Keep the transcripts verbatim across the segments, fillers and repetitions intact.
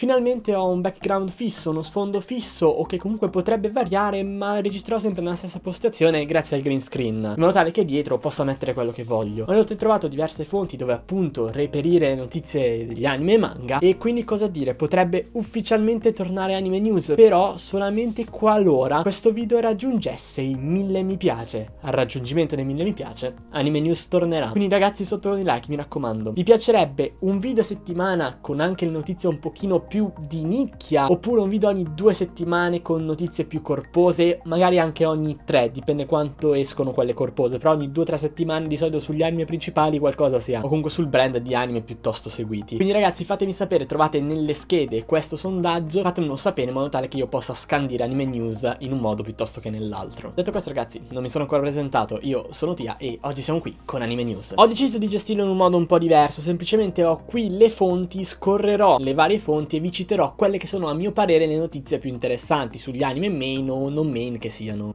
Finalmente ho un background fisso, uno sfondo fisso o che comunque potrebbe variare, ma registrerò sempre nella stessa postazione grazie al green screen, in modo tale che dietro possa mettere quello che voglio. Ho inoltre trovato diverse fonti dove appunto reperire notizie degli anime e manga, e quindi cosa dire, potrebbe ufficialmente tornare Anime News, però solamente qualora questo video raggiungesse i mille mi piace. Al raggiungimento dei mille mi piace Anime News tornerà. Quindi ragazzi, sotto con i like, mi raccomando, vi piacerebbe un video a settimana con anche le notizie un pochino più di nicchia, oppure un video ogni due settimane con notizie più corpose, magari anche ogni tre, dipende quanto escono quelle corpose, però ogni due o tre settimane di solito sugli anime principali qualcosa si ha, o comunque sul brand di anime piuttosto seguiti. Quindi ragazzi, fatemi sapere, trovate nelle schede questo sondaggio, fatemelo sapere in modo tale che io possa scandire Anime News in un modo piuttosto che nell'altro. Detto questo ragazzi, non mi sono ancora presentato, io sono Tia e oggi siamo qui con Anime News. Ho deciso di gestirlo in un modo un po' diverso, semplicemente ho qui le fonti, scorrerò le varie fonti e vi citerò quelle che sono a mio parere le notizie più interessanti sugli anime main o non main che siano.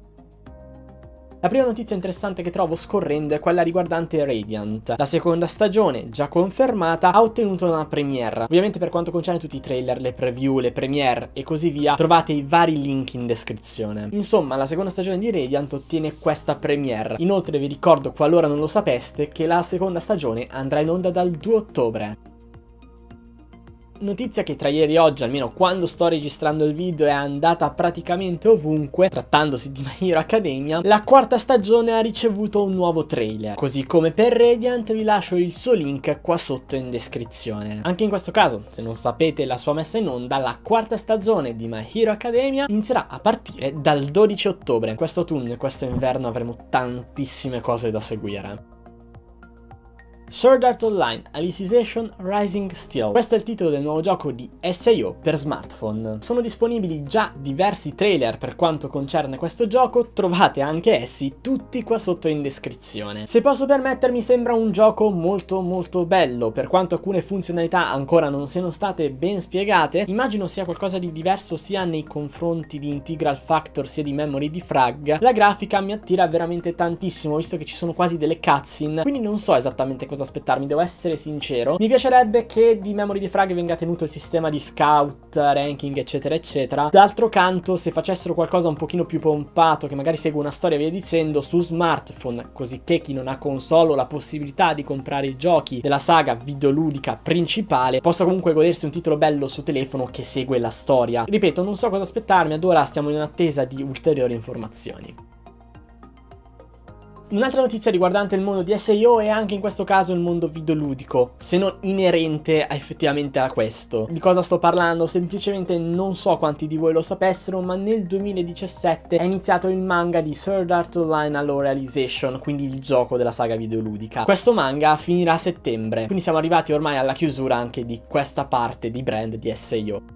La prima notizia interessante che trovo scorrendo è quella riguardante Radiant. La seconda stagione, già confermata, ha ottenuto una premiere. Ovviamente per quanto concerne tutti i trailer, le preview, le premiere e così via, trovate i vari link in descrizione. Insomma, la seconda stagione di Radiant ottiene questa premiere. Inoltre vi ricordo, qualora non lo sapeste, che la seconda stagione andrà in onda dal due ottobre. Notizia che tra ieri e oggi, almeno quando sto registrando il video, è andata praticamente ovunque, trattandosi di My Hero Academia. La quarta stagione ha ricevuto un nuovo trailer, così come per Radiant vi lascio il suo link qua sotto in descrizione. Anche in questo caso, se non sapete la sua messa in onda, la quarta stagione di My Hero Academia inizierà a partire dal dodici ottobre. Questo autunno e questo inverno avremo tantissime cose da seguire. Sword Art Online Alicization Rising Steel. Questo è il titolo del nuovo gioco di S A O per smartphone. Sono disponibili già diversi trailer per quanto concerne questo gioco, trovate anche essi tutti qua sotto in descrizione. Se posso permettermi, sembra un gioco molto molto bello, per quanto alcune funzionalità ancora non siano state ben spiegate. Immagino sia qualcosa di diverso sia nei confronti di Integral Factor sia di Memory Defrag. La grafica mi attira veramente tantissimo, visto che ci sono quasi delle cutscene, quindi non so esattamente cosa aspettarmi, devo essere sincero. Mi piacerebbe che di Memory Defrag venga tenuto il sistema di scout, ranking eccetera eccetera. D'altro canto, se facessero qualcosa un pochino più pompato, che magari segue una storia via dicendo, su smartphone, così che chi non ha console o la possibilità di comprare i giochi della saga videoludica principale possa comunque godersi un titolo bello su telefono che segue la storia. Ripeto, non so cosa aspettarmi, ad ora stiamo in attesa di ulteriori informazioni. Un'altra notizia riguardante il mondo di S A O e anche in questo caso il mondo videoludico, se non inerente a effettivamente a questo. Di cosa sto parlando? Semplicemente non so quanti di voi lo sapessero, ma nel duemiladiciassette è iniziato il manga di Sword Art Online Allure Alicization, quindi il gioco della saga videoludica. Questo manga finirà a settembre, quindi siamo arrivati ormai alla chiusura anche di questa parte di brand di S A O.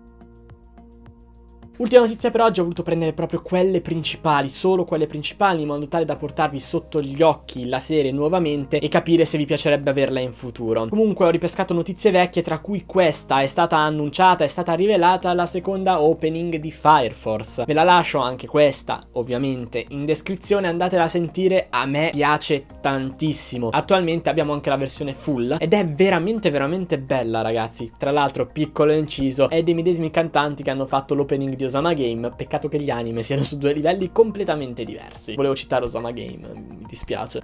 Ultima notizia per oggi, ho voluto prendere proprio quelle principali, solo quelle principali, in modo tale da portarvi sotto gli occhi la serie nuovamente e capire se vi piacerebbe averla in futuro. Comunque ho ripescato notizie vecchie, tra cui questa è stata annunciata, è stata rivelata la seconda opening di Fire Force. Ve la lascio anche questa, ovviamente, in descrizione, andatela a sentire, a me piace tantissimo. Attualmente abbiamo anche la versione full ed è veramente veramente bella ragazzi. Tra l'altro, piccolo inciso, è dei medesimi cantanti che hanno fatto l'opening di Osama Game, peccato che gli anime siano su due livelli completamente diversi. Volevo citare Osama Game, mi dispiace.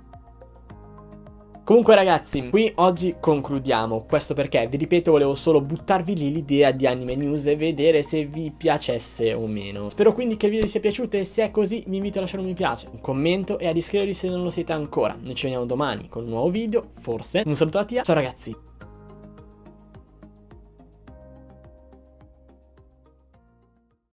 Comunque ragazzi, qui oggi concludiamo, questo perché, vi ripeto, volevo solo buttarvi lì l'idea di Anime News e vedere se vi piacesse o meno. Spero quindi che il video vi sia piaciuto e se è così vi invito a lasciare un mi piace, un commento e ad iscrivervi se non lo siete ancora. Noi ci vediamo domani con un nuovo video, forse. Un saluto da Tia, ciao ragazzi!